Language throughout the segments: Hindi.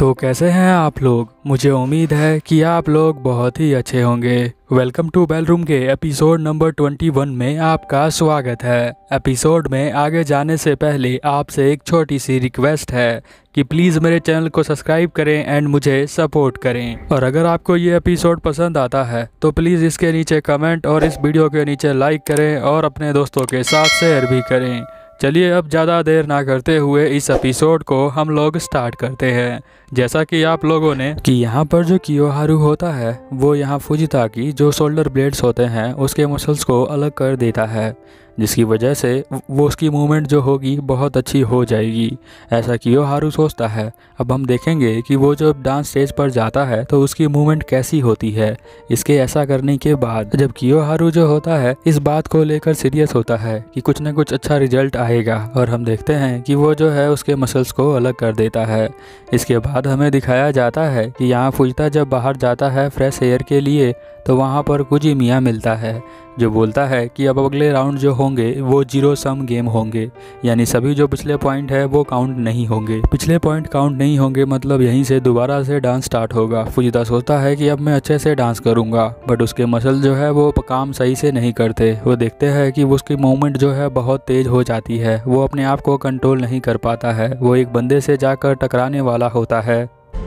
तो कैसे हैं आप लोग। मुझे उम्मीद है कि आप लोग बहुत ही अच्छे होंगे। वेलकम टू बेल रूम के एपिसोड नंबर 21 में आपका स्वागत है। एपिसोड में आगे जाने से पहले आपसे एक छोटी सी रिक्वेस्ट है कि प्लीज़ मेरे चैनल को सब्सक्राइब करें एंड मुझे सपोर्ट करें। और अगर आपको ये एपिसोड पसंद आता है तो प्लीज़ इसके नीचे कमेंट और इस वीडियो के नीचे लाइक करें और अपने दोस्तों के साथ शेयर भी करें। चलिए अब ज़्यादा देर ना करते हुए इस एपिसोड को हम लोग स्टार्ट करते हैं। जैसा कि आप लोगों ने कि यहाँ पर जो कियोहारू होता है वो यहाँ फुजिता की जो शोल्डर ब्लेड्स होते हैं उसके मसल्स को अलग कर देता है, जिसकी वजह से वो उसकी मूवमेंट जो होगी बहुत अच्छी हो जाएगी, ऐसा कियोहारू सोचता है। अब हम देखेंगे कि वो जब डांस स्टेज पर जाता है तो उसकी मूवमेंट कैसी होती है। इसके ऐसा करने के बाद जब कियोहारू जो होता है इस बात को लेकर सीरियस होता है कि कुछ न कुछ अच्छा रिजल्ट आएगा, और हम देखते हैं कि वो जो है उसके मसल्स को अलग कर देता है। इसके बाद हमें दिखाया जाता है कि यहाँ फुजिता जब बाहर जाता है फ्रेश एयर के लिए तो वहाँ पर कुजिमिया मिलता है, जो बोलता है कि अब अगले राउंड जो होंगे वो 0 सम गेम होंगे, यानी सभी जो पिछले पॉइंट है वो काउंट नहीं होंगे। पिछले पॉइंट काउंट नहीं होंगे मतलब यहीं से दोबारा से डांस स्टार्ट होगा। फुजिता सोचता है कि अब मैं अच्छे से डांस करूंगा, बट उसके मसल जो है वो काम सही से नहीं करते। वो देखते हैं कि उसकी मूवमेंट जो है बहुत तेज हो जाती है, वो अपने आप को कंट्रोल नहीं कर पाता है। वो एक बंदे से जाकर टकराने वाला होता है।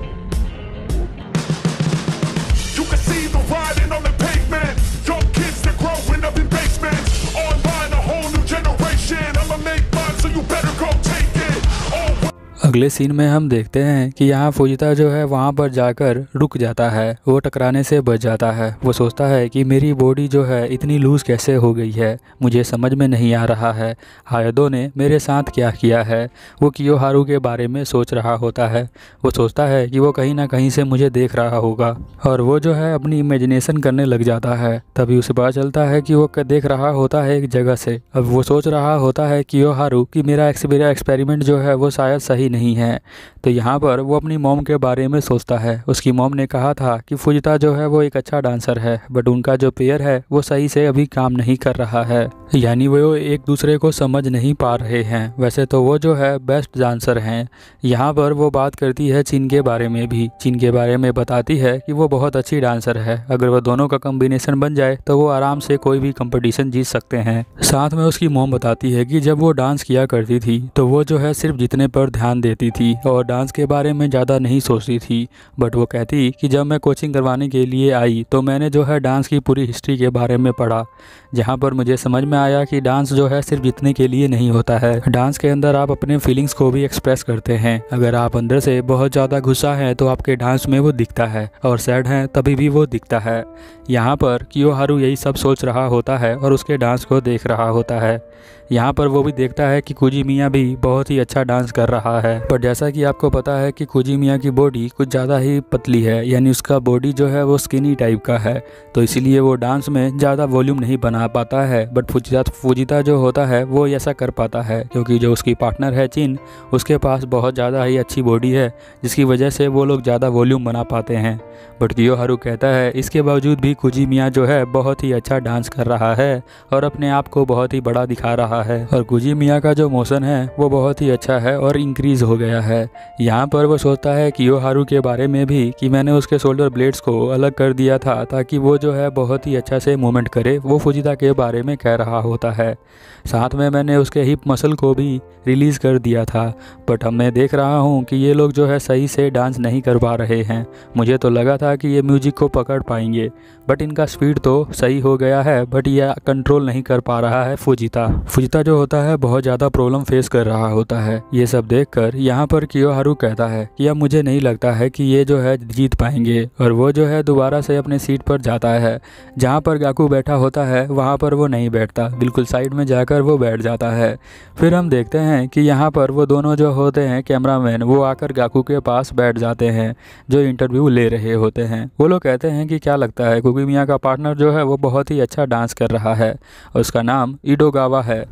अगले सीन में हम देखते हैं कि यहाँ फुजिता जो है वहाँ पर जाकर रुक जाता है, वो टकराने से बच जाता है। वो सोचता है कि मेरी बॉडी जो है इतनी लूज कैसे हो गई है, मुझे समझ में नहीं आ रहा है, हायदो ने मेरे साथ क्या किया है। वो कियोहारू के बारे में सोच रहा होता है। वो सोचता है कि वो कहीं ना कहीं से मुझे देख रहा होगा, और वो जो है अपनी इमेजिनेशन करने लग जाता है। तभी उसे पता चलता है कि वो देख रहा होता है एक जगह से। अब वो सोच रहा होता है कियोहारू कि मेरा एक्सपेरिमेंट जो है वो शायद सही नहीं है। तो यहाँ पर वो अपनी मॉम के बारे में सोचता है। उसकी मॉम ने कहा था कि फुजिता जो है वो एक अच्छा डांसर है, बट उनका जो पेयर है वो सही से अभी काम नहीं कर रहा है, यानी वो एक दूसरे को समझ नहीं पा रहे हैं। वैसे तो वो जो है बेस्ट डांसर हैं। यहाँ पर वो बात करती है चिन के बारे में भी। चिन के बारे में बताती है कि वो बहुत अच्छी डांसर है, अगर वो दोनों का कॉम्बिनेशन बन जाए तो वो आराम से कोई भी कंपटीशन जीत सकते हैं। साथ में उसकी मॉम बताती है कि जब वो डांस किया करती थी तो वो जो है सिर्फ जीतने पर ध्यान देती थी और डांस के बारे में ज़्यादा नहीं सोचती थी। बट वो कहती कि जब मैं कोचिंग करवाने के लिए आई तो मैंने जो है डांस की पूरी हिस्ट्री के बारे में पढ़ा, जहाँ पर मुझे समझ में आया कि डांस जो है सिर्फ जीतने के लिए नहीं होता है। डांस के अंदर आप अपने फीलिंग्स को भी एक्सप्रेस करते हैं। अगर आप अंदर से बहुत ज़्यादा गुस्सा हैं तो आपके डांस में वो दिखता है, और सैड हैं तभी भी वो दिखता है। यहाँ पर कियोहारू यही सब सोच रहा होता है और उसके डांस को देख रहा होता है। यहाँ पर वो भी देखता है कि कुजिमिया भी बहुत ही अच्छा डांस कर रहा है, पर जैसा कि आपको पता है कि कुजिमिया की बॉडी कुछ ज़्यादा ही पतली है, यानी उसका बॉडी जो है वो स्किनी टाइप का है, तो इसीलिए वो डांस में ज़्यादा वॉल्यूम नहीं बना पाता है। बट फुजिता जो होता है वो ऐसा कर पाता है, क्योंकि जो उसकी पार्टनर है चिन, उसके पास बहुत ज़्यादा ही अच्छी बॉडी है, जिसकी वजह से वो लोग ज़्यादा वॉल्यूम बना पाते हैं। बट कियोहारू कहता है इसके बावजूद भी कुजिमिया जो है बहुत ही अच्छा डांस कर रहा है और अपने आप को बहुत ही बड़ा दिखा रहा है, और कुजिमिया का जो मोशन है वो बहुत ही अच्छा है और इंक्रीज हो गया है। यहाँ पर वो सोचता है कियोहारू के बारे में भी कि मैंने उसके शोल्डर ब्लेड्स को अलग कर दिया था ताकि वो जो है बहुत ही अच्छा से मूवमेंट करे। वो फुजिता के बारे में कह रहा होता है। साथ में मैंने उसके हिप मसल को भी रिलीज़ कर दिया था, बट अब मैं देख रहा हूँ कि ये लोग जो है सही से डांस नहीं कर पा रहे हैं। मुझे तो लगा था कि ये म्यूजिक को पकड़ पाएंगे, बट इनका स्पीड तो सही हो गया है, बट ये कंट्रोल नहीं कर पा रहा है फुजिता जो होता है बहुत ज़्यादा प्रॉब्लम फेस कर रहा होता है। ये सब देखकर यहाँ पर कियोहारू कहता है कि अब मुझे नहीं लगता है कि ये जो है जीत पाएंगे, और वो जो है दोबारा से अपने सीट पर जाता है। जहाँ पर गाकू बैठा होता है वहाँ पर वो नहीं बैठता, बिल्कुल साइड में जाकर वो बैठ जाता है। फिर हम देखते हैं कि यहाँ पर वो दोनों जो होते हैं कैमरामैन, वो आकर गाकू के पास बैठ जाते हैं जो इंटरव्यू ले रहे होते हैं। वो लोग कहते हैं कि क्या लगता है कुजिमिया का पार्टनर जो है वो बहुत ही अच्छा डांस कर रहा है और उसका नाम इडोगावा है।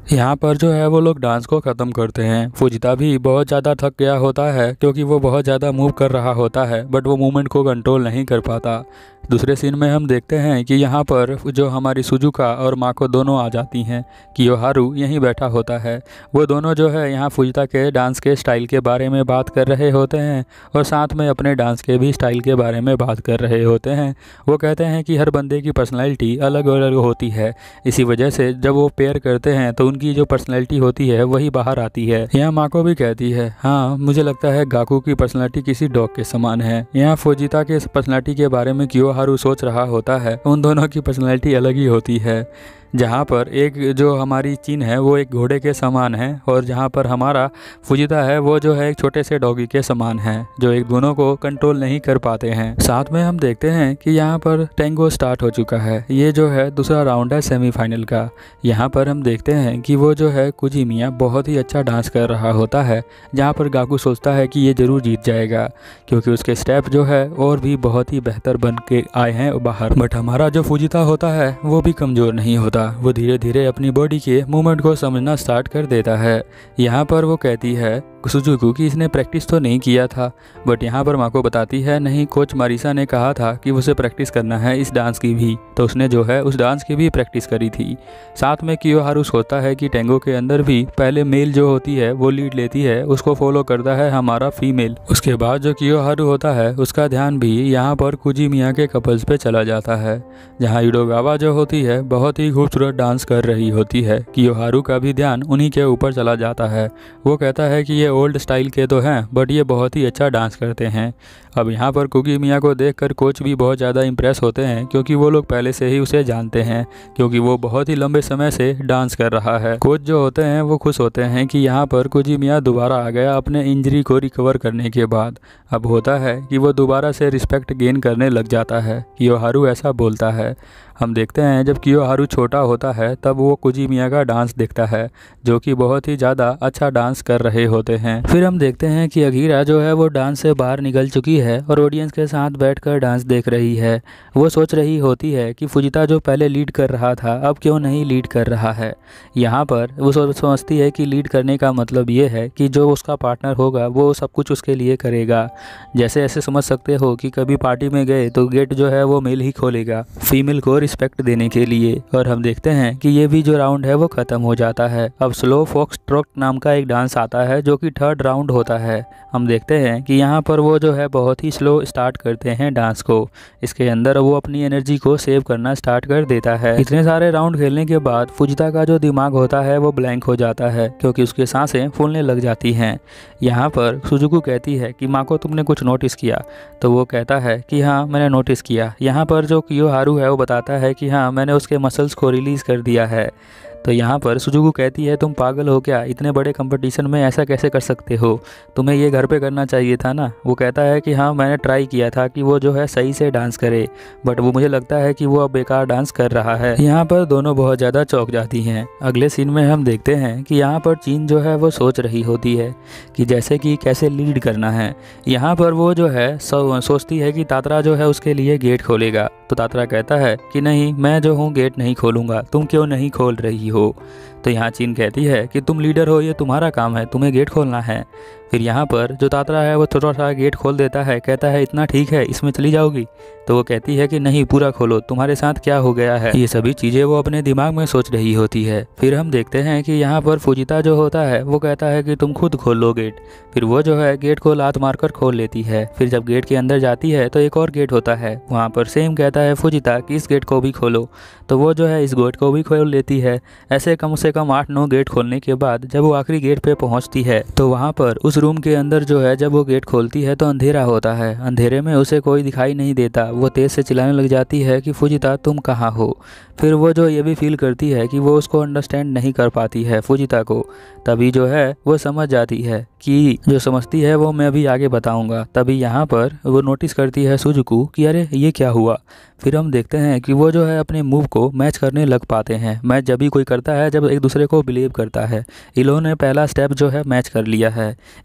यहाँ पर जो है वो लोग डांस को ख़त्म करते हैं। फुजिता भी बहुत ज़्यादा थक गया होता है क्योंकि वो बहुत ज़्यादा मूव कर रहा होता है, बट वो मूवमेंट को कंट्रोल नहीं कर पाता। दूसरे सीन में हम देखते हैं कि यहाँ पर जो हमारी सुजुका और माको दोनों आ जाती हैं। कियोहारू यहीं बैठा होता है। वो दोनों जो है यहाँ फुजिता के डांस के स्टाइल के बारे में बात कर रहे होते हैं और साथ में अपने डांस के भी स्टाइल के बारे में बात कर रहे होते हैं। वो कहते हैं कि हर बंदे की पर्सनैलिटी अलग अलग होती है, इसी वजह से जब वो पेयर करते हैं तो उनकी जो पर्सनैलिटी होती है वही बाहर आती है। यहाँ माको भी कहती है, हाँ मुझे लगता है गाकू की पर्सनैलिटी किसी डॉग के समान है। यहाँ फुजिता के पर्सनैलिटी के बारे में कियोहारू सोच रहा होता है। उन दोनों की पर्सनैलिटी अलग ही होती है। जहाँ पर एक जो हमारी चिन है वो एक घोड़े के समान है और जहाँ पर हमारा फुजिता है वो जो है एक छोटे से डॉगी के समान है, जो एक दोनों को कंट्रोल नहीं कर पाते हैं। साथ में हम देखते हैं कि यहाँ पर टेंगो स्टार्ट हो चुका है। ये जो है दूसरा राउंड है सेमीफाइनल का। यहाँ पर हम देखते हैं कि वो जो है कुजिमिया बहुत ही अच्छा डांस कर रहा होता है, जहाँ पर गाकू सोचता है कि ये ज़रूर जीत जाएगा क्योंकि उसके स्टेप जो है और भी बहुत ही बेहतर बन के आए हैं बाहर। बट हमारा जो फुजिता होता है वो भी कमज़ोर नहीं होता। वो धीरे धीरे अपनी बॉडी के मूवमेंट को समझना स्टार्ट कर देता है। यहाँ पर वो कहती है सुजुकू कि इसने प्रैक्टिस तो नहीं किया था, बट यहाँ पर माको बताती है नहीं, कोच मारिसा ने कहा था कि उसे प्रैक्टिस करना है इस डांस की भी, तो उसने जो है उस डांस की भी प्रैक्टिस करी थी। साथ में कियोहारू सोचता है कि टेंगो के अंदर भी पहले मेल जो होती है वो लीड लेती है, उसको फॉलो करता है हमारा फीमेल। उसके बाद जो कियोहारू होता है उसका ध्यान भी यहाँ पर कुजिमिया के कपल्स पे चला जाता है, जहाँ यूडोगावा जो होती है बहुत ही खूबसूरत डांस कर रही होती है। कियोहारू का भी ध्यान उन्हीं के ऊपर चला जाता है। वो कहता है कि ये ओल्ड स्टाइल के तो हैं बट ये बहुत ही अच्छा डांस करते हैं। अब यहाँ पर कुगिमिया को देखकर कोच भी बहुत ज़्यादा इम्प्रेस होते हैं क्योंकि वो लोग पहले से ही उसे जानते हैं, क्योंकि वो बहुत ही लंबे समय से डांस कर रहा है। कोच जो होते हैं वो खुश होते हैं कि यहाँ पर कुजिमिया दोबारा आ गया अपने इंजरी को रिकवर करने के बाद। अब होता है कि वो दोबारा से रिस्पेक्ट गेन करने लग जाता है। कियोहारू ऐसा बोलता है। हम देखते हैं जब कियोहारू छोटा होता है तब वो कुजिमिया का डांस देखता है, जो कि बहुत ही ज़्यादा अच्छा डांस कर रहे होते हैं। फिर हम देखते हैं कि अगीरा जो है वो डांस से बाहर निकल चुकी है और ऑडियंस के साथ बैठकर डांस देख रही है। वो सोच रही होती है कि फुजिता जो पहले लीड कर रहा था अब क्यों नहीं लीड कर रहा है। यहाँ पर वो समझती है कि लीड करने का मतलब ये है कि जो उसका पार्टनर होगा वो सब कुछ उसके लिए करेगा। जैसे ऐसे समझ सकते हो कि कभी पार्टी में गए तो गेट जो है वो मेल ही खोलेगा फीमेल को रिस्पेक्ट देने के लिए। और हम देखते हैं कि ये भी जो राउंड है वो ख़त्म हो जाता है। अब स्लो फॉक्सट्रोट नाम का एक डांस आता है जो कि थर्ड राउंड होता है। हम देखते हैं कि यहाँ पर वो जो है बहुत ही स्लो स्टार्ट करते हैं डांस को। इसके अंदर वो अपनी एनर्जी को सेव करना स्टार्ट कर देता है। इतने सारे राउंड खेलने के बाद फुजिता का जो दिमाग होता है वो ब्लैंक हो जाता है क्योंकि उसकी सांसें फूलने लग जाती हैं। यहाँ पर सुजुकू कहती है कि माँ को तुमने कुछ नोटिस किया, तो वो कहता है कि हाँ मैंने नोटिस किया। यहाँ पर जो कियोहारू है वो बताता है कि हाँ मैंने उसके मसल्स को रिलीज़ कर दिया है। तो यहाँ पर सुजुकू कहती है तुम पागल हो क्या, इतने बड़े कंपटीशन में ऐसा कैसे कर सकते हो, तुम्हें ये घर पे करना चाहिए था ना। वो कहता है कि हाँ मैंने ट्राई किया था कि वो जो है सही से डांस करे, बट वो मुझे लगता है कि वो अब बेकार डांस कर रहा है। यहाँ पर दोनों बहुत ज़्यादा चौंक जाती हैं। अगले सीन में हम देखते हैं कि यहाँ पर चीन जो है वो सोच रही होती है कि जैसे कि कैसे लीड करना है। यहाँ पर वो जो है सोचती है कि तात्रा जो है उसके लिए गेट खोलेगा, तो तात्रा कहता है कि नहीं मैं जो हूँ गेट नहीं खोलूँगा, तुम क्यों नहीं खोल रही हो। तो यहाँ चीन कहती है कि तुम लीडर हो, ये तुम्हारा काम है, तुम्हें गेट खोलना है। फिर यहाँ पर जो तात्रा है वो थोड़ा सा गेट खोल देता है, कहता है इतना ठीक है इसमें चली जाओगी। तो वो कहती है कि नहीं पूरा खोलो, तुम्हारे साथ क्या हो गया है। ये सभी चीज़ें वो अपने दिमाग में सोच रही होती है। फिर हम देखते हैं कि यहाँ पर फुजिता जो होता है वो कहता है कि तुम खुद खोल लो गेट। फिर वो जो है गेट को लात मारकर खोल लेती है। फिर जब गेट के अंदर जाती है तो एक और गेट होता है, वहाँ पर सेम कहता है फुजिता कि इस गेट को भी खोलो। तो वो जो है इस गेट को भी खोल लेती है। ऐसे कम से कम 8-9 गेट खोलने के बाद जब वो आखिरी गेट पे पहुंचती है तो वहाँ पर उस रूम के अंदर जो है जब वो गेट खोलती है तो अंधेरा होता है। अंधेरे में उसे कोई दिखाई नहीं देता। वो तेज़ से चिल्लाने लग जाती है कि फुजिता तुम कहाँ हो। फिर वो जो ये भी फील करती है कि वो उसको अंडरस्टैंड नहीं कर पाती है फुजिता को। तभी जो है वो समझ जाती है कि जो समझती है वो मैं अभी आगे बताऊंगा। तभी यहाँ पर वो नोटिस करती है सुजुकू कि अरे ये क्या हुआ। फिर हम देखते हैं कि वो जो है अपने मूव को मैच करने लग पाते हैं। मैच जब भी कोई करता है जब एक दूसरे को बिलीव करता है। इन लोगों ने पहला स्टेप जो है मैच कर लिया है।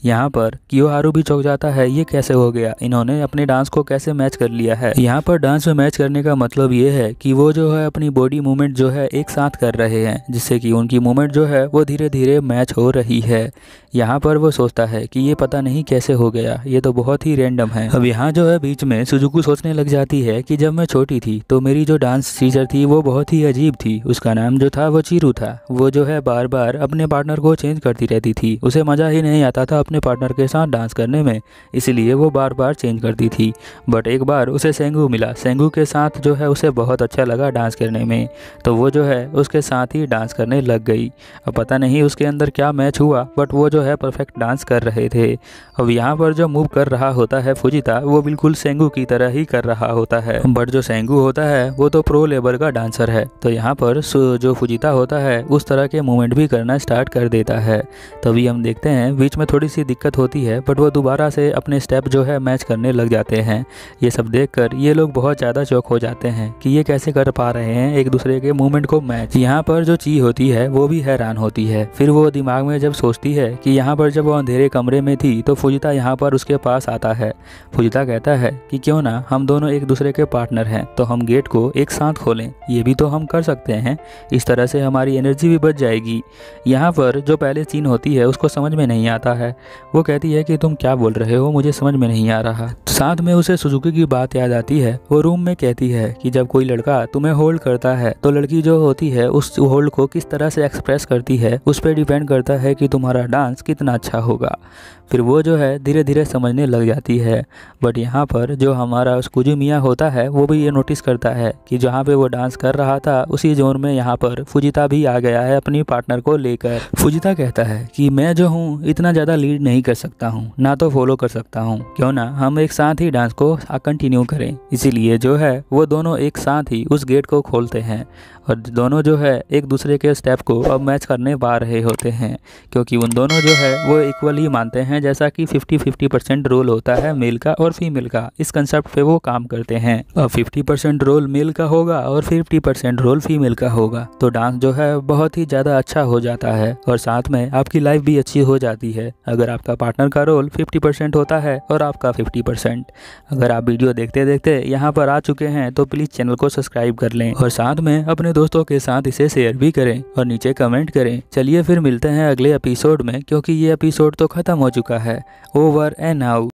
यहाँ पर कियोहारू भी चौंक जाता है, ये कैसे हो गया, इन्होंने अपने डांस को कैसे मैच कर लिया है। यहाँ पर डांस में मैच करने का मतलब ये है कि वो जो है अपनी बॉडी मूवमेंट जो है एक साथ कर रहे हैं, जिससे कि उनकी मूवमेंट जो है वो धीरे धीरे मैच हो रही है। यहाँ पर वो सोचता है कि ये पता नहीं कैसे हो गया, ये तो बहुत ही रैंडम है। अब यहाँ जो है बीच में सुजुकी सोचने लग जाती है कि जब मैं छोटी थी तो मेरी जो डांस टीचर थी वो बहुत ही अजीब थी, उसका नाम जो था वो चीरू था। वो जो है बार बार अपने पार्टनर को चेंज करती रहती थी, उसे मज़ा ही नहीं आता था अपने पार्टनर के साथ डांस करने में, इसलिए वो बार बार चेंज करती थी। बट एक बार उसे सेंगू मिला, सेंगू के साथ जो है उसे बहुत अच्छा लगा डांस करने में, तो वो जो है उसके साथ ही डांस करने लग गई। अब पता नहीं उसके अंदर क्या मैच हुआ, बट वो जो है परफेक्ट डांस कर रहे थे। अब यहाँ पर जो मूव कर रहा होता है फुजिता, वो बिल्कुल सेंगू की तरह ही कर रहा होता है, बट जो सेंगू होता है वो तो प्रो लेवल का डांसर है, तो यहाँ पर जो फुजिता होता है उस तरह के मूवमेंट भी करना स्टार्ट कर देता है। तभी हम देखते हैं बीच में थोड़ी सी दिक्कत होती है, बट वो दोबारा से अपने स्टेप जो है मैच करने लग जाते हैं। ये सब देखकर ये लोग बहुत ज़्यादा चौंक हो जाते हैं कि ये कैसे कर पा रहे हैं एक दूसरे के मूवमेंट को मैच। यहाँ पर जो ची होती है वो भी हैरान होती है, फिर वो दिमाग में जब सोचती है कि यहाँ पर जब वो अंधेरे कमरे में थी तो फुजिता यहाँ पर उसके पास आता है। फुजिता कहता है कि क्यों ना हम दोनों एक दूसरे के पार्टनर हैं, तो हम गेट को एक साथ खोलें, ये भी तो हम कर सकते हैं, इस तरह से हमारी एनर्जी भी बच जाएगी। यहाँ पर जो पहले सीन होती है उसको समझ में नहीं आता है, वो कहती है कि तुम क्या बोल रहे हो, मुझे समझ में नहीं आ रहा। साथ में उसे सुजुकी की बात याद आती है, वो रूम में कहती है कि जब कोई लड़का तुम्हें होल्ड करता है तो लड़की जो होती है उस होल्ड को किस तरह से एक्सप्रेस करती है उस पर डिपेंड करता है कि तुम्हारा डांस कितना अच्छा होगा। फिर वो जो है धीरे धीरे समझने लग जाती है। बट यहाँ पर जो हमारा कुजुमिया होता है वो भी ये नोटिस करता है कि जहाँ पे वो डांस कर रहा था उसी जोन में यहाँ पर फुजिता भी आ गया है अपनी पार्टनर को लेकर। फुजिता कहता है कि मैं जो हूँ इतना ज़्यादा लीड नहीं कर सकता हूँ, ना तो फॉलो कर सकता हूँ, क्यों ना हम एक साथ ही डांस को कंटिन्यू करें। इसीलिए जो है वो दोनों एक साथ ही उस गेट को खोलते हैं और दोनों जो है एक दूसरे के स्टेप को अब मैच करने पा रहे होते हैं, क्योंकि उन दोनों जो है वो इक्वल ही मानते हैं, जैसा कि 50-50% रोल होता है मेल का और फीमेल का, इस कंसेप्ट पे वो काम करते हैं। अब 50% रोल मेल का होगा और 50% रोल फीमेल का होगा, तो डांस जो है बहुत ही ज़्यादा अच्छा हो जाता है और साथ में आपकी लाइफ भी अच्छी हो जाती है अगर आपका पार्टनर का रोल 50% होता है और आपका 50%। अगर आप वीडियो देखते देखते यहाँ पर आ चुके हैं तो प्लीज़ चैनल को सब्सक्राइब कर लें और साथ में अपने दोस्तों के साथ इसे शेयर भी करें और नीचे कमेंट करें। चलिए फिर मिलते हैं अगले एपिसोड में, क्योंकि ये एपिसोड तो ख़त्म हो चुका है। Over and out.